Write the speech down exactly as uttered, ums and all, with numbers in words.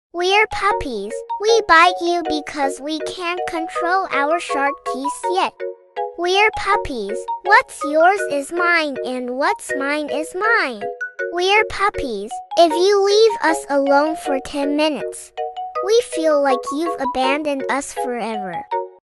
We're puppies. We bite you because we can't control our sharp teeth yet. We're puppies. What's yours is mine and what's mine is mine. We're puppies. If you leave us alone for ten minutes, we feel like you've abandoned us forever.